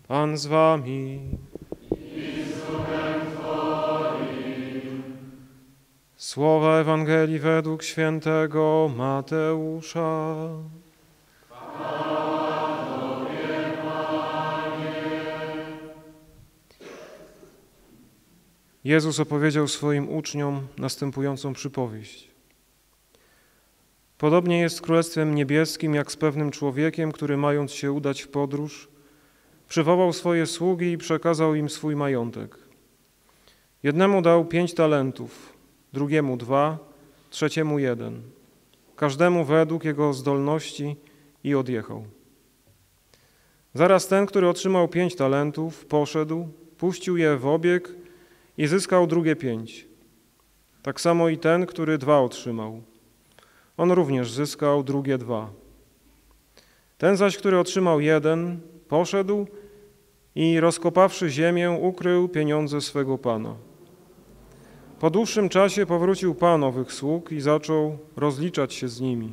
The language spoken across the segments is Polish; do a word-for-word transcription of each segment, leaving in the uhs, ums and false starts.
Pan z wami. Słowa Ewangelii według świętego Mateusza. Jezus opowiedział swoim uczniom następującą przypowieść. Podobnie jest z Królestwem Niebieskim, jak z pewnym człowiekiem, który mając się udać w podróż, przywołał swoje sługi i przekazał im swój majątek. Jednemu dał pięć talentów, drugiemu dwa, trzeciemu jeden, każdemu według jego zdolności i odjechał. Zaraz ten, który otrzymał pięć talentów, poszedł, puścił je w obieg i zyskał drugie pięć. Tak samo i ten, który dwa otrzymał. On również zyskał drugie dwa. Ten zaś, który otrzymał jeden, poszedł i rozkopawszy ziemię, ukrył pieniądze swego pana. Po dłuższym czasie powrócił pan owych sług i zaczął rozliczać się z nimi.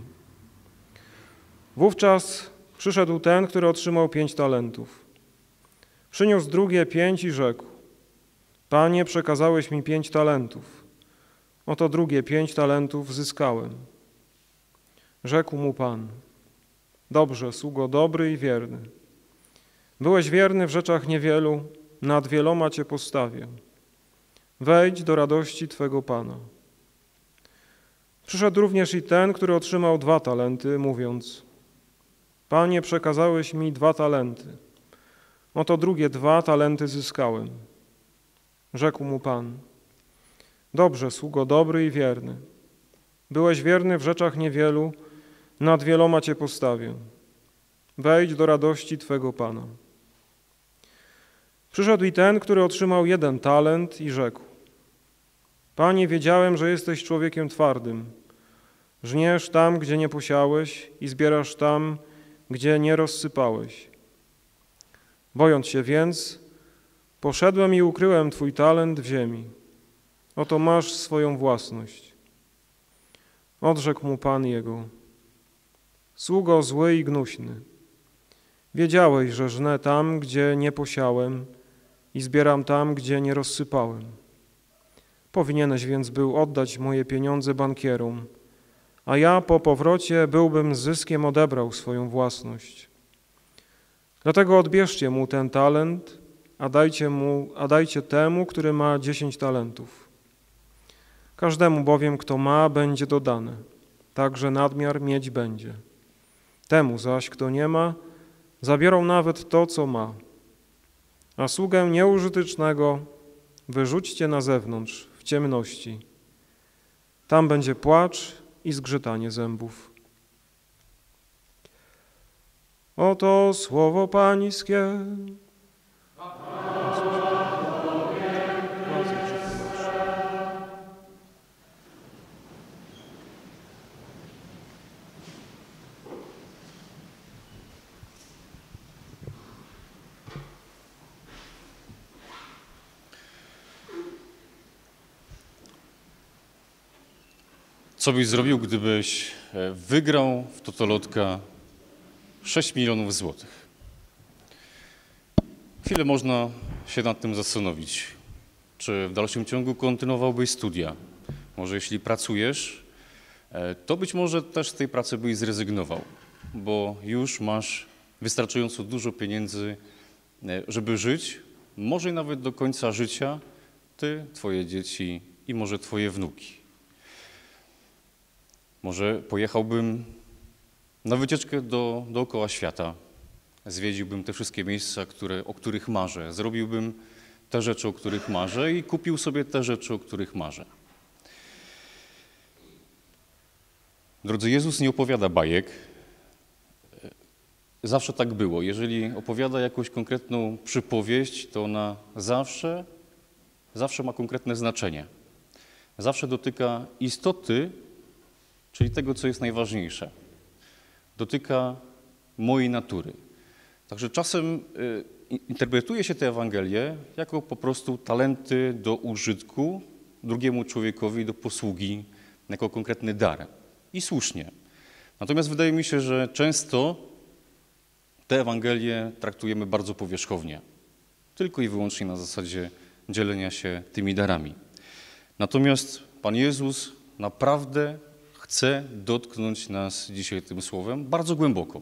Wówczas przyszedł ten, który otrzymał pięć talentów. Przyniósł drugie pięć i rzekł: Panie, przekazałeś mi pięć talentów. Oto drugie pięć talentów zyskałem. Rzekł mu Pan: Dobrze, sługo dobry i wierny. Byłeś wierny w rzeczach niewielu, nad wieloma cię postawię. Wejdź do radości twego Pana. Przyszedł również i ten, który otrzymał dwa talenty, mówiąc: Panie, przekazałeś mi dwa talenty. Oto drugie dwa talenty zyskałem. Rzekł mu Pan: Dobrze, sługo dobry i wierny. Byłeś wierny w rzeczach niewielu, nad wieloma cię postawię. Wejdź do radości twego Pana. Przyszedł i ten, który otrzymał jeden talent i rzekł: Panie, wiedziałem, że jesteś człowiekiem twardym. Żniesz tam, gdzie nie posiałeś i zbierasz tam, gdzie nie rozsypałeś. Bojąc się więc, poszedłem i ukryłem twój talent w ziemi. Oto masz swoją własność. Odrzekł mu Pan jego: Sługo zły i gnuśny. Wiedziałeś, że żnę tam, gdzie nie posiałem i zbieram tam, gdzie nie rozsypałem. Powinieneś więc był oddać moje pieniądze bankierom, a ja po powrocie byłbym z zyskiem odebrał swoją własność. Dlatego odbierzcie mu ten talent, a dajcie, mu, a dajcie temu, który ma dziesięć talentów. Każdemu bowiem, kto ma, będzie dodane, także nadmiar mieć będzie. Temu zaś, kto nie ma, zabiorą nawet to, co ma. A sługę nieużytecznego wyrzućcie na zewnątrz, w ciemności. Tam będzie płacz i zgrzytanie zębów. Oto słowo Pańskie. Co byś zrobił, gdybyś wygrał w totolotka sześć milionów złotych? Chwilę można się nad tym zastanowić. Czy w dalszym ciągu kontynuowałbyś studia? Może jeśli pracujesz, to być może też z tej pracy byś zrezygnował, bo już masz wystarczająco dużo pieniędzy, żeby żyć, może nawet do końca życia, ty, twoje dzieci i może twoje wnuki. Może pojechałbym na wycieczkę do, dookoła świata, zwiedziłbym te wszystkie miejsca, które, o których marzę, zrobiłbym te rzeczy, o których marzę i kupił sobie te rzeczy, o których marzę. Drodzy, Jezus nie opowiada bajek. Zawsze tak było. Jeżeli opowiada jakąś konkretną przypowieść, to ona zawsze, zawsze ma konkretne znaczenie. Zawsze dotyka istoty, czyli tego, co jest najważniejsze. Dotyka mojej natury. Także czasem y, interpretuje się tę Ewangelię jako po prostu talenty do użytku drugiemu człowiekowi, do posługi, jako konkretny dar. I słusznie. Natomiast wydaje mi się, że często te Ewangelie traktujemy bardzo powierzchownie, tylko i wyłącznie na zasadzie dzielenia się tymi darami. Natomiast Pan Jezus naprawdę chce dotknąć nas dzisiaj tym słowem bardzo głęboko.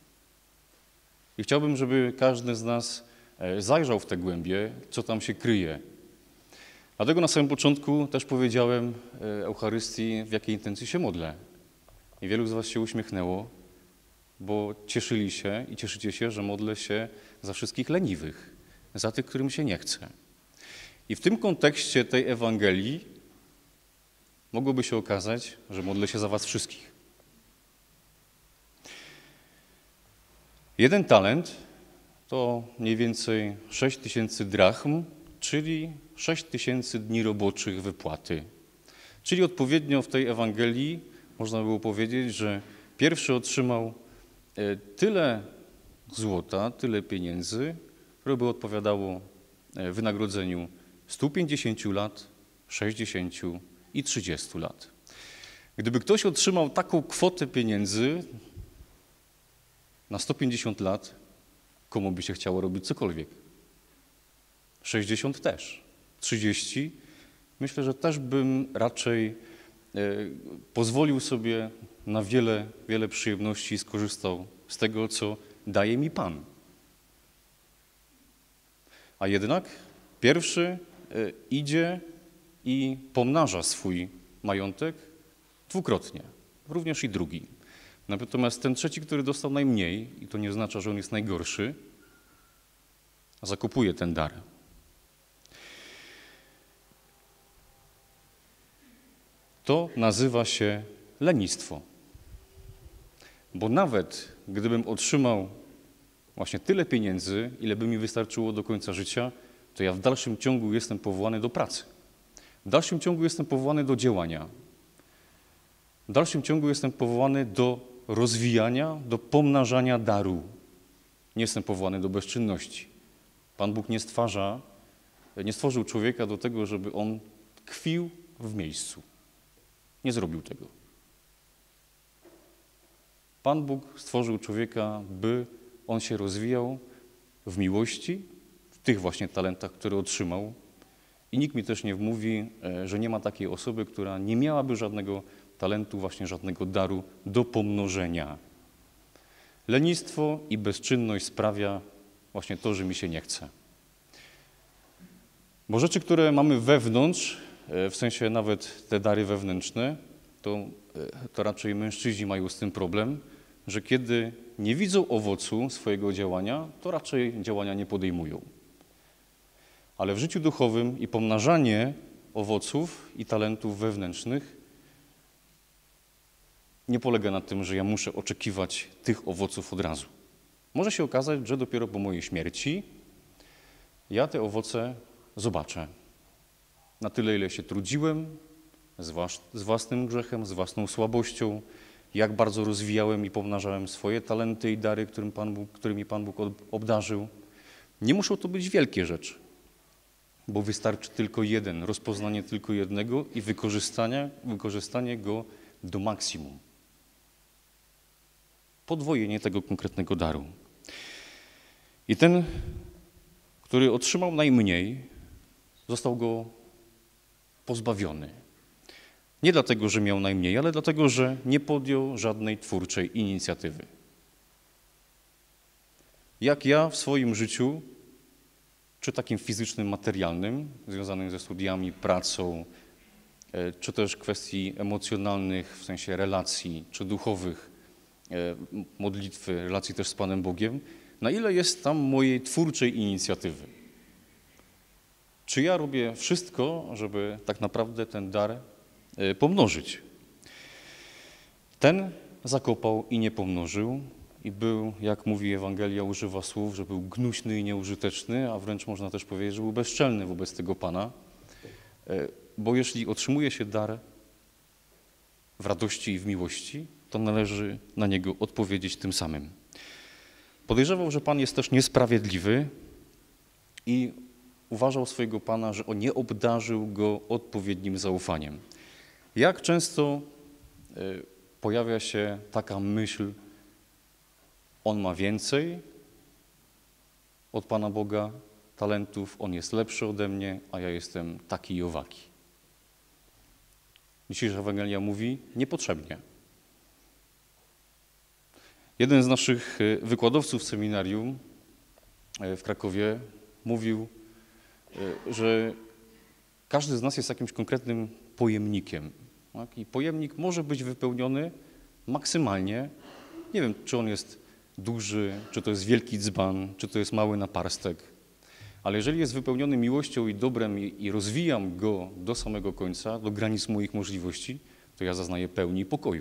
I chciałbym, żeby każdy z nas zajrzał w te głębie, co tam się kryje. Dlatego na samym początku też powiedziałem Eucharystii, w jakiej intencji się modlę. I wielu z was się uśmiechnęło, bo cieszyli się i cieszycie się, że modlę się za wszystkich leniwych, za tych, którym się nie chce. I w tym kontekście tej Ewangelii mogłoby się okazać, że modlę się za was wszystkich. Jeden talent to mniej więcej sześć tysięcy drachm, czyli sześć tysięcy dni roboczych wypłaty. Czyli odpowiednio w tej Ewangelii można było powiedzieć, że pierwszy otrzymał tyle złota, tyle pieniędzy, które by odpowiadało wynagrodzeniu stu pięćdziesięciu lat, sześćdziesięciu i trzydziestu lat. Gdyby ktoś otrzymał taką kwotę pieniędzy na sto pięćdziesiąt lat, komu by się chciało robić cokolwiek? sześćdziesiąt też, trzydzieści. Myślę, że też bym raczej pozwolił sobie na wiele, wiele przyjemności i skorzystał z tego, co daje mi Pan. A jednak pierwszy idzie i pomnaża swój majątek dwukrotnie, również i drugi. Natomiast ten trzeci, który dostał najmniej, i to nie oznacza, że on jest najgorszy, zakupuje ten dar. To nazywa się lenistwo. Bo nawet gdybym otrzymał właśnie tyle pieniędzy, ile by mi wystarczyło do końca życia, to ja w dalszym ciągu jestem powołany do pracy. W dalszym ciągu jestem powołany do działania. W dalszym ciągu jestem powołany do rozwijania, do pomnażania daru. Nie jestem powołany do bezczynności. Pan Bóg nie stwarza, nie stworzył człowieka do tego, żeby on tkwił w miejscu. Nie zrobił tego. Pan Bóg stworzył człowieka, by on się rozwijał w miłości, w tych właśnie talentach, które otrzymał. I nikt mi też nie wmówi, że nie ma takiej osoby, która nie miałaby żadnego talentu, właśnie żadnego daru do pomnożenia. Lenistwo i bezczynność sprawia właśnie to, że mi się nie chce. Bo rzeczy, które mamy wewnątrz, w sensie nawet te dary wewnętrzne, to, to raczej mężczyźni mają z tym problem, że kiedy nie widzą owocu swojego działania, to raczej działania nie podejmują. Ale w życiu duchowym i pomnażanie owoców i talentów wewnętrznych nie polega na tym, że ja muszę oczekiwać tych owoców od razu. Może się okazać, że dopiero po mojej śmierci ja te owoce zobaczę. Na tyle, ile się trudziłem, z własnym grzechem, z własną słabością, jak bardzo rozwijałem i pomnażałem swoje talenty i dary, którym Pan Bóg, którymi Pan Bóg obdarzył. Nie muszą to być wielkie rzeczy, bo wystarczy tylko jeden, rozpoznanie tylko jednego i wykorzystanie, wykorzystanie go do maksimum. Podwojenie tego konkretnego daru. I ten, który otrzymał najmniej, został go pozbawiony. Nie dlatego, że miał najmniej, ale dlatego, że nie podjął żadnej twórczej inicjatywy. Jak ja w swoim życiu, czy takim fizycznym, materialnym, związanym ze studiami, pracą, czy też kwestii emocjonalnych, w sensie relacji, czy duchowych, modlitwy, relacji też z Panem Bogiem, na ile jest tam mojej twórczej inicjatywy? Czy ja robię wszystko, żeby tak naprawdę ten dar pomnożyć? Ten zakopał i nie pomnożył i był, jak mówi Ewangelia, używa słów, że był gnuśny i nieużyteczny, a wręcz można też powiedzieć, że był bezczelny wobec tego Pana, bo jeśli otrzymuje się dar w radości i w miłości, to należy na niego odpowiedzieć tym samym. Podejrzewał, że Pan jest też niesprawiedliwy i uważał swojego Pana, że on nie obdarzył go odpowiednim zaufaniem. Jak często pojawia się taka myśl on ma więcej od Pana Boga talentów, on jest lepszy ode mnie, a ja jestem taki i owaki. Dzisiejsza Ewangelia mówi niepotrzebnie. Jeden z naszych wykładowców w seminarium w Krakowie mówił, że każdy z nas jest jakimś konkretnym pojemnikiem. Tak? I pojemnik może być wypełniony maksymalnie. Nie wiem, czy on jest duży, czy to jest wielki dzban, czy to jest mały naparstek. Ale jeżeli jest wypełniony miłością i dobrem i, i rozwijam go do samego końca, do granic moich możliwości, to ja zaznaję pełni pokoju.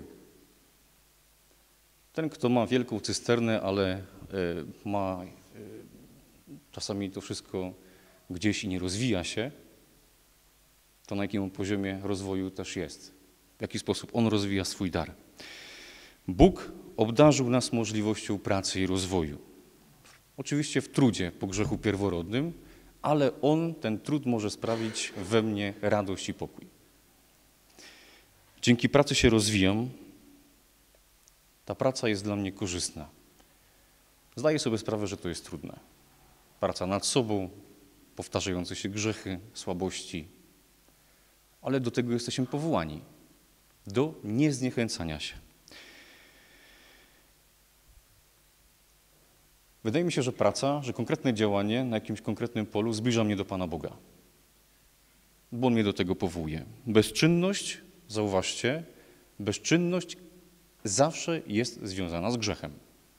Ten, kto ma wielką cysternę, ale y, ma y, czasami to wszystko gdzieś i nie rozwija się, to na jakim poziomie rozwoju też jest. W jaki sposób on rozwija swój dar. Bóg obdarzył nas możliwością pracy i rozwoju. Oczywiście w trudzie po grzechu pierworodnym, ale On, ten trud może sprawić we mnie radość i pokój. Dzięki pracy się rozwijam. Ta praca jest dla mnie korzystna. Zdaję sobie sprawę, że to jest trudne. Praca nad sobą, powtarzające się grzechy, słabości. Ale do tego jesteśmy powołani. Do niezniechęcania się. Wydaje mi się, że praca, że konkretne działanie na jakimś konkretnym polu zbliża mnie do Pana Boga. Bo On mnie do tego powołuje. Bezczynność, zauważcie, bezczynność zawsze jest związana z grzechem.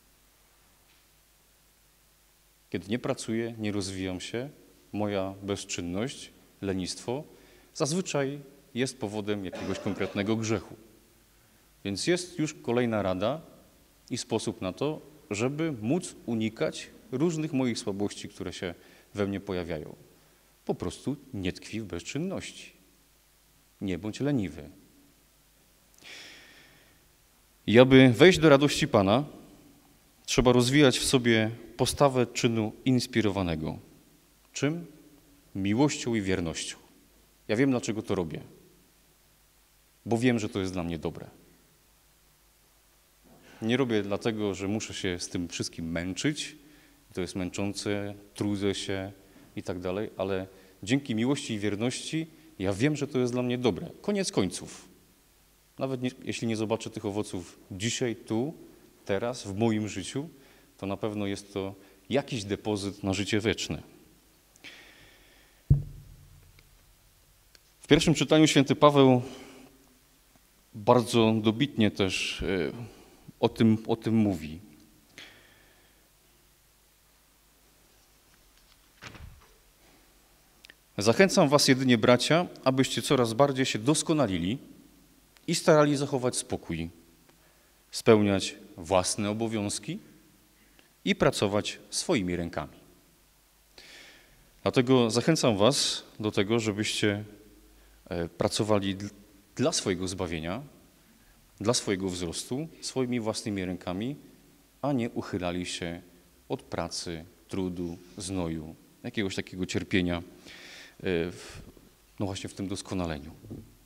Kiedy nie pracuję, nie rozwijam się, moja bezczynność, lenistwo, zazwyczaj jest powodem jakiegoś konkretnego grzechu. Więc jest już kolejna rada i sposób na to, żeby móc unikać różnych moich słabości, które się we mnie pojawiają. Po prostu nie tkwi w bezczynności. Nie bądź leniwy. I aby wejść do radości Pana, trzeba rozwijać w sobie postawę czynu inspirowanego. Czym? Miłością i wiernością. Ja wiem, dlaczego to robię. Bo wiem, że to jest dla mnie dobre. Nie robię dlatego, że muszę się z tym wszystkim męczyć. To jest męczące, trudzę się i tak dalej, ale dzięki miłości i wierności ja wiem, że to jest dla mnie dobre. Koniec końców. Nawet nie, jeśli nie zobaczę tych owoców dzisiaj, tu, teraz, w moim życiu, to na pewno jest to jakiś depozyt na życie wieczne. W pierwszym czytaniu święty Paweł bardzo dobitnie też o tym, o tym mówi. Zachęcam was jedynie, bracia, abyście coraz bardziej się doskonalili i starali zachować spokój, spełniać własne obowiązki i pracować swoimi rękami. Dlatego zachęcam was do tego, żebyście pracowali dla swojego zbawienia, dla swojego wzrostu, swoimi własnymi rękami, a nie uchylali się od pracy, trudu, znoju, jakiegoś takiego cierpienia, no właśnie w tym doskonaleniu.